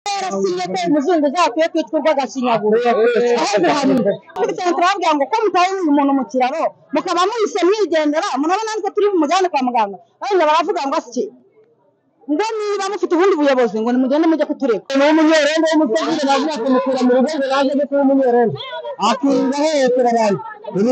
yarasinye ko umuzungu zakwiye kwitwa agashinyaguro aho guhanira turabwira ngo ko mutaye umuntu mu kiraro mukaba muhise mwigendera murabona natwe turi mujyane kwa muganga banyine baravuga ngo asiki ngo niba mufite ubundi buyobozi ngo nimugende mujye kutureka n'umunyerende w'umusazi navuga ko mukura mu rugo naje ko umunyerende akinga hekera abantu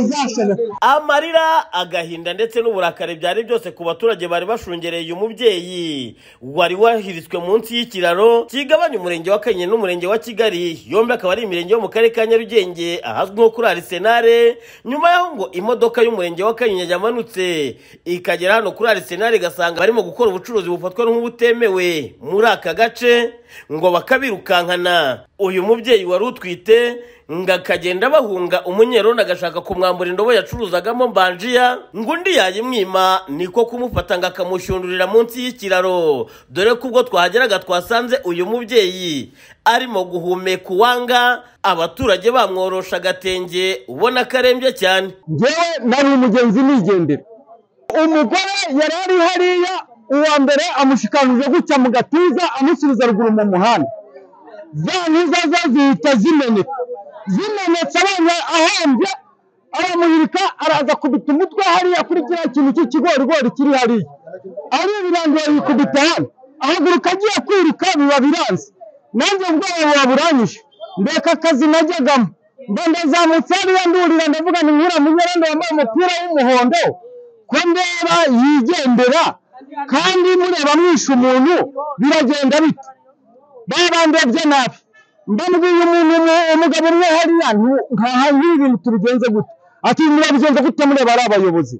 amarira agahinda ndetse n'uburakari byari byose ku baturage bari bashungereye uyu mubyeyi wari wahiriswe munsi y'ikiraro kigabanya umurenge wa Kanyinya n'umurenge wa Kigali yombi akaba ari imirenge yo mu karere ka Nyarugenge ahazwi nko kuri Arsenal nyuma yaho ngo imodoka y'umurenge wa Kanyinya yamanutse ikagera hano kuri Arsenal igasanga barimo gukora ubucuruzi bufatwa nk'ubutemewe muri aka gace ngo bakabirukankana uyu mubyeyi wari utwite ngakagenda bahunga umunyerondo agashaka kumwambura indobo yacuruzagamo mbanjiya ngundi yayimwima niko kumufata ngakamushyundurira munsi y'ikiraro dore kubwo twahageraga twasanze uyu mubyeyi arimo guhumeka uwanga abaturage bamworosha agatenge ubona karembye cyane ngewe nari umugenzi nigendera umugore yarari hariya uwa mbere amushikanije gutya mu gatuza amusubiza ruguru mu muhanda zaniza zihita zimenetse abana ahambye aramuhirika araza kubita umutwe hariya kuri kiriya kintu cy'ikigorigori kiri hariya ari birangiye yikubita hano ahaguruka agiye kwiruka biba biranze nanjye ubwoba buraburanyije mbeka akazi najyagamo ndazamutse hariya ndurira ndavuga ni nkura munyerende wambaye umupira w'umuhondo ko ndeba yigendera kandi mureba mwishe umuntu biragenda bite babandebye nabi mbambwiye umuntu umugabo umwe hariya nkaha nk'ibintu tubigenze gute ati murabigenze gute mureba ari abayobozi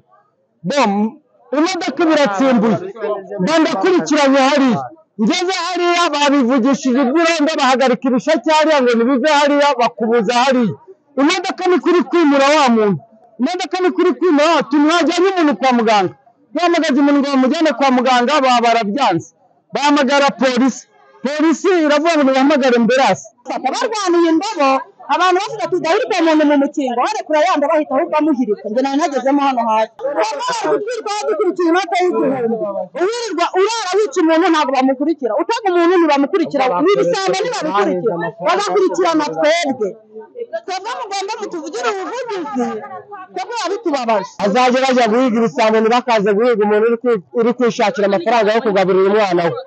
imodoka biratsimbuye ndakurikiranye hariya ngeze hariya babivugishije iby'irondo bahagarika ibishake hariya ngo nibive hariya bakubuza hariya imodoka ni kuri kwimura wa muntu imodoka ni kuri kwimura wa tumwajyanye umuntu kwa muganga bahamagaje umuntu ngo bamujyane kwa muganga barabyanze bahamagara polisi iravuga ngo bahamagare ambulance barwaniye indobo abantu bafite tudahirika umuntu mu mukingo barekura yanda bahita ahubwo amuhirika njye nari nagezemo hano hasi twirwa dukurikiye inota y'igihumbi uwirirwa urara wica umuntu ntabwo bamukurikira utaga umuntu ntibamukurikira n'ibisambo ntibamukurikira bagakurikirana twebwe mugomba mutuvugire ubuvugizi kuko bitubabaje azaje bajya guhiga ibisambo ntibakaze guhiga umuntu uri kwishakira amafaranga yo kugaburira umwana we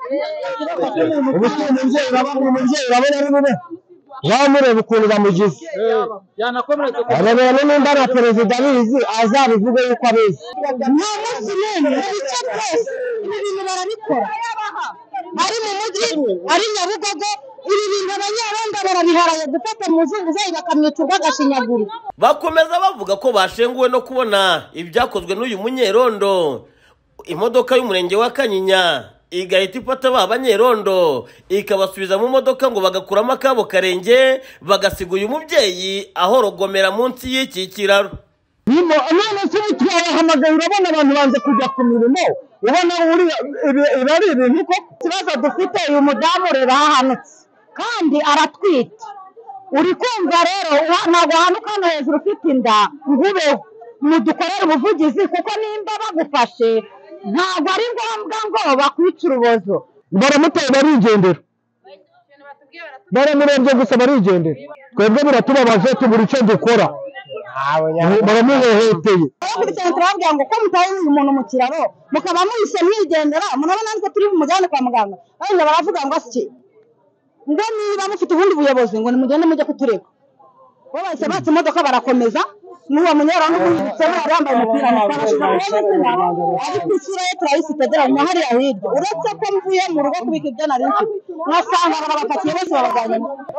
umubyeyi urabona ari bube wamureba ukuntu bamugize arabona nimba na perezida abizi azabivuge yuko abizi nta munsi n'umwe icyo byose ibi bintu barabikora ari mu mujyi ari Nyabugogo ibi bintu abanyarondo barabiharaye gufata umuzunguzayi bakamwica urw'agashinyaguro bakomeza bavuga ko bashenguwe no kubona ibyakozwe n'uyu munyerondo imodoka y'umurenge wa Kanyinya igahita ifata ba banyerondo ikabasubiza mu modoka ngo bagakuramo akabo karenge bagasiga uyu mubyeyi ahorogomera munsi y'iki kiraro none se twabahamagaye urabona abantu banze kujya ku mirimo ubona ari ibintu ko ikibazo dufite uyu mudamu rero ahanutse kandi aratwite uri kumva rero ntabwo hanuka hano hejuru ufite inda ngubeho mudukorere ubuvugizi kuko nimba bagufashe ntabwo ari ngombwa ngo bakwica urubozo baramuteye barigendera baramurebye gusa barigendera twebwe biratubabaje tubura icyo dukora baramuhohoteye turabwira ngo ko mutaye umuntu mu kiraro mukaba muhise mwigendera murabona natwe turi mujyane kwa muganga banyine baravuga ngo asiki ngo niba mufite ubundi buyobozi ngo nimugende mujye kutureka bo bahise batse imodoka barakomeza n'uwo munyerondo umuhiritsemo yari yambaye umupira ari ku isura ye turayifite na hariya hirya uretse ko mvuye mu rugo kubika ibyo nari mfite nkasanga barabapatiye bose babajyanye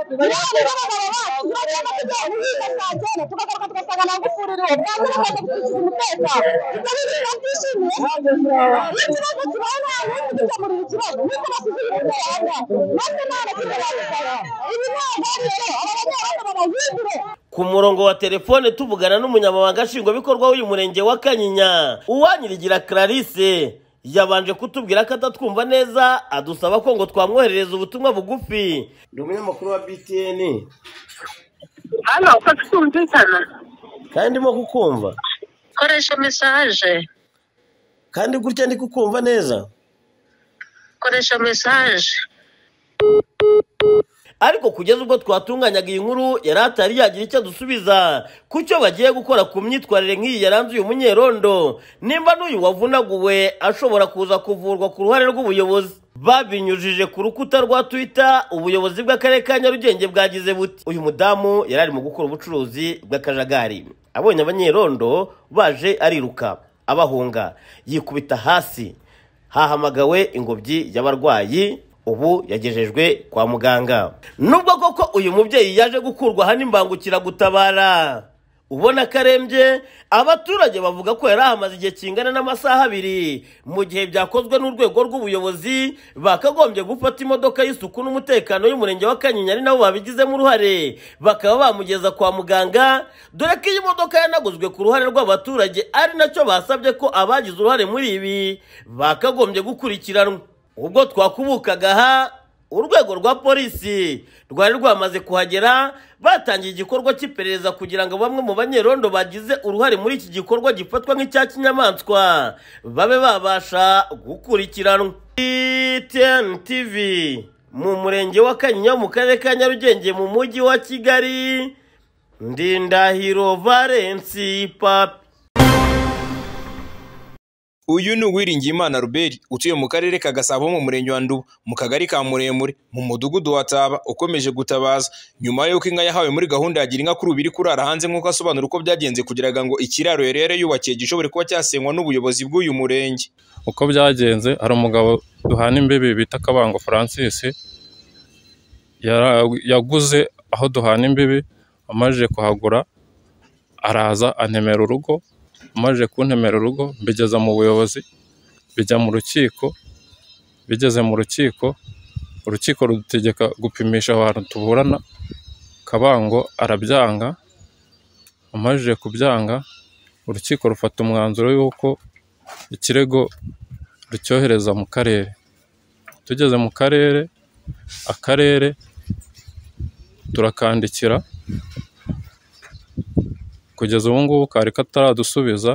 tukagaruka tugasanga nta ngufuri iriho bwanze bakaza gukurikira umutekano ibyo bintu babyishimiye ikibazo kibaye nta wundi dukemurira ikibazo nuko basize ibintu byanga natwe nta na kimwe badukora ibi ntabwo ari rero aba banyerondo babahindure ku murongo wa telefone tuvugana n'umunyamabanga nshingwabikorwa w'uyu murenge wa Kanyinya Uwanyirigira Clarisse yabanje kutubwira ko atatwumva neza adusaba ko ngo twamwoherereza ubutumwa bugufi ndi umunyamakuru wa BTN hano uko twumvikana kandi ndimo kukumva koresha message kandi gutya ndi kukumva neza koresha message ariko kugeza ubwo twatunganyaga iyi nkuru yari atari yagira icyo dusubiza ku cyo bagiye gukora ku myitwarire nk'iyi yaranze uyu munyerondo, nimba n'uyu wavunaguwe ashobora kuza kuvurwa ku ruhare rw'ubuyobozi. Babinyujije ku rukuta rwa Twitter, ubuyobozi bw'akarere ka Nyarugenge bwagize buti uyu mudamu yari arimo gukora ubucuruzi bw'akajagari, abonye abanyerondo baje ariruka abahunga yikubita hasi, hahamagawe ingobyi y'abarwayi, ubu yagejejwe kwa muganga. Nubwo koko uyu mubyeyi yaje gukurwa hano imbangukiragutabara ubona karembye, abaturage bavuga ko yari ahamaze igihe kingana n'amasaha 2 mu gihe byakozwe n'urwego rw'ubuyobozi bakagombye gufata imodoka y'isuku n'umutekano y'umurenge wa Kanyinya ari nabo babigizemo uruhare bakaba bamugeza kwa muganga, dore ko iyi modoka yanaguzwe ku ruhare rw'abaturage ari nacyo basabye ko abagize uruhare muri ibi bakagombye gukurikiranwa. Ubwo twakubukaga aha urwego rwa polisi rwari rwamaze kuhagera, batangiye igikorwa cy'iperereza kugira ngo bamwe mu banyerondo bagize uruhare muri iki gikorwa gifatwa nk'icya kinyamaswa babe babasha gukurikiranwa. TN TV mu murenge wa Kanyinya mu karere ka Nyarugenge mu mujyi wa Kigali, Ndindahiro Valence Papi. Uyu ni Uwiringiyimana Albert utuye mu karere ka Gasabo mu murenge wa Nduba mu kagari ka Muremure mu mudugudu wa Taba, ukomeje gutabaza nyuma y'uko inka yahawe muri gahunda ya gira inka kuri ubiri kurara hanze nk'uko asobanura uko byagenze kugira ngo ikiraro yari yubakiye gishobore kuba cyasenywa n'ubuyobozi bw'uyu murenge. Uko byagenze, hari umugabo duhana imbibi bita Kabango Francis yaguze aho duhana imbibi, amaze kuhagura araza antemera urugo, amaze kuntemera urugo mbigeza mu buyobozi, bijya mu rukiko. Bigeze mu rukiko, urukiko rudutegeka gupimisha abantu tuburana. Kabango arabyanga, amaze kubyanga urukiko rufata umwanzuro y'uko ikirego rucyohereza mu karere. Tugeze mu karere, akarere turakandikira, kugeza ubu ngubu kari kataradusubiza.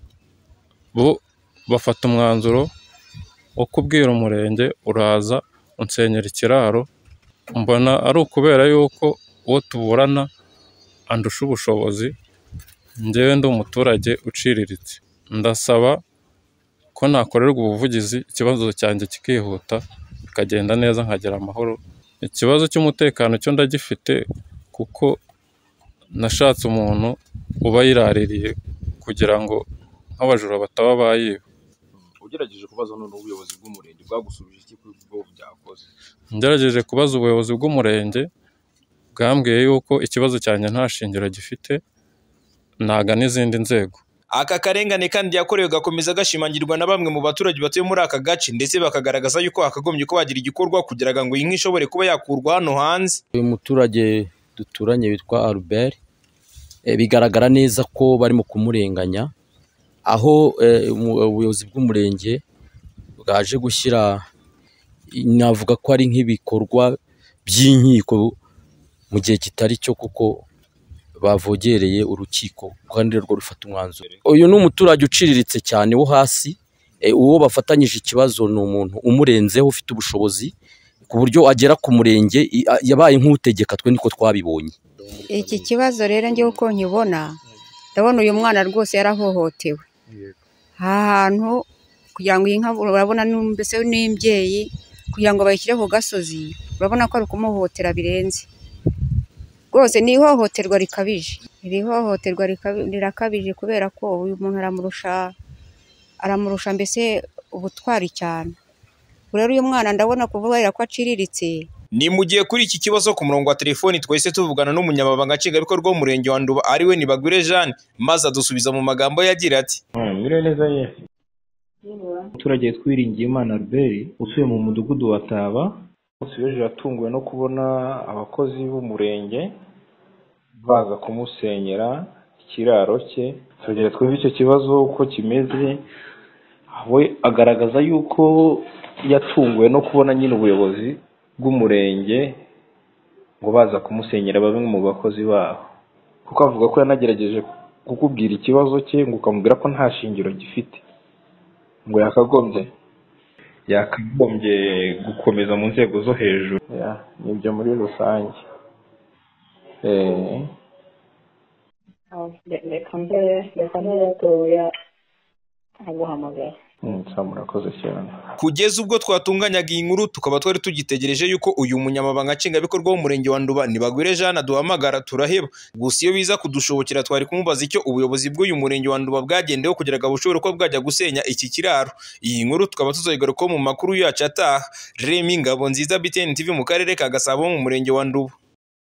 Bo bafata umwanzuro wo kubwira umurenge uraza unsenyera ikiraro. Mbona ari ukubera yuko uwo tuburana andusha ubushobozi, njyewe ndi umuturage uciriritse. Ndasaba ko nakorerwa ubuvugizi ikibazo cyanjye kikihuta bikagenda neza nkagera amahoro. Ikibazo cy'umutekano cyo ndagifite kuko nashatse umuntu uba yiraririye kugira ngo nk'abajura bataba bayiba. Ugerageje kubaza none ubuyobozi bw'umurenge bwagusubije iki kuri bwo byakoze? Ngerageje kubaza ubuyobozi bw'umurenge, bwambwiye yuko ikibazo cyanjye nta shingiro gifite, naga n'izindi nzego. Aka karengane kandi yakorewe gakomeza gashimangirwa na bamwe mu baturage batuye muri aka gace, ndetse bakagaragaza yuko hakagombye ko bagira igikorwa kugira ngo iyi nka ishobore kuba yakurwa hano hanze. Uyu muturage duturanye witwa Albert, bigaragara neza ko barimo kumurenganya, aho ubuyobozi bw'umurenge bwaje gushyira, navuga ko ari nk'ibikorwa by'inkiko mu gihe kitari cyo, kuko bavogereye urukiko kandi rwo rufata umwanzuro. Uyu ni umuturage uciriritse cyane wo hasi, uwo bafatanyije ikibazo ni umuntu umurenzeho ufite ubushobozi ku buryo agera ku murenge, yabaye nk'utegeka. Twe niko twabibonye. Iki kibazo rero njye uko nkibona, ndabona uyu mwana rwose yarahohotewe ahantu, kugira ngo iyi nka urabona mbese n'imbyeyi kugira ngo bayishyire ku gasozi, urabona ko ari ukumuhohotera birenze rwose. Ni ihohoterwa rikabije, iri hohoterwa rirakabije kubera ko uyu muntu aramurusha mbese ubutwari cyane. Rero uyu mwana ndabona kuvuga ko aciriritse. Ni mu gihe kuri iki kibazo ku murongo wa telefoni twese tuvugana n'umunyamabanga nshingwabikorwa w'umurenge wa Nduba ariwe Nibagwire Jeanne, maze adusubiza mu magambo yagira ati: Mwiriwe neza ye. Umuturage Uwiringiyimana Albert utuye mu mudugudu wa Taba, usubiye yatunguwe no kubona abakozi b'umurenge baza kumusenyera ikiraro cye. Tugere twumve icyo kibazo uko kimeze. We agaragaza yuko yatunguwe no kubona nyine ubuyobozi bw'umurenge ngo baza kumusenyera bamwe mu bakozi baho, kuko avuga ko yanagerageje kukubwira ikibazo cye ngo ukamubwira ko nta shingiro gifite, ngo yakagombye yakagombye gukomeza mu nzego zo hejuru. Nibyo muri rusange. Reka mbere gatoya aguhamagara. Murakoze cyane. Kugeza ubwo twatunganyaga iyi nkuru tukaba twari tugitegereje yuko uyu munyamabanga nshingwabikorwa w'umurenge wa Nduba Nibagwire Jeanne aduhamagara turaheba. Gusa iyo biza kudushobokera twari kumubaza icyo ubuyobozi bw'uyu murenge wa Nduba bwagendeho kugira ngo bushobore ko bwajya gusenya iki kiraro. Iyi nkuru tukaba tuzoyigarukaho mu makuru yacu ataha. Remy Ngabonziza, BTN TV mu karere ka Gasabo mu murenge wa Nduba.